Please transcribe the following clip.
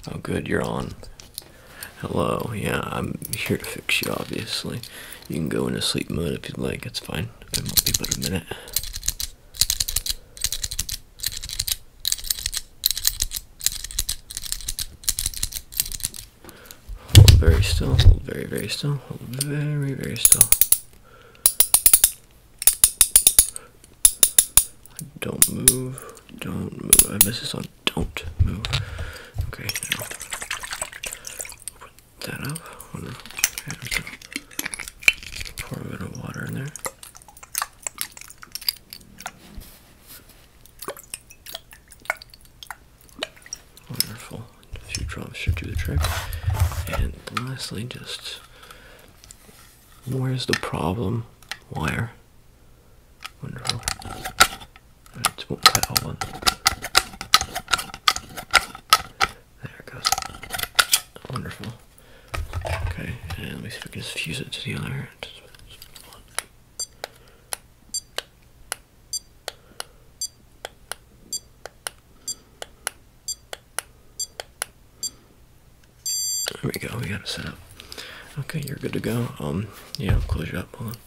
Oh, good, you're on. Hello, yeah, I'm here to fix you, obviously. You can go into sleep mode if you'd like, it's fine. It won't be but a minute. Hold very still, hold very, very still, hold very, very still. Don't move, don't move. I miss this on don't move. Okay, now put that up. Wonderful. Okay, pour a bit of water in there. Wonderful. A few drops should do the trick. And lastly, just where's the problem? Wire. Wonderful. It won't cut. Hold on. There it goes. Wonderful. Okay, and let me see if I can just fuse it to the other end. There we go, we got it set up. Okay, you're good to go. Yeah, I'll close you up, hold on.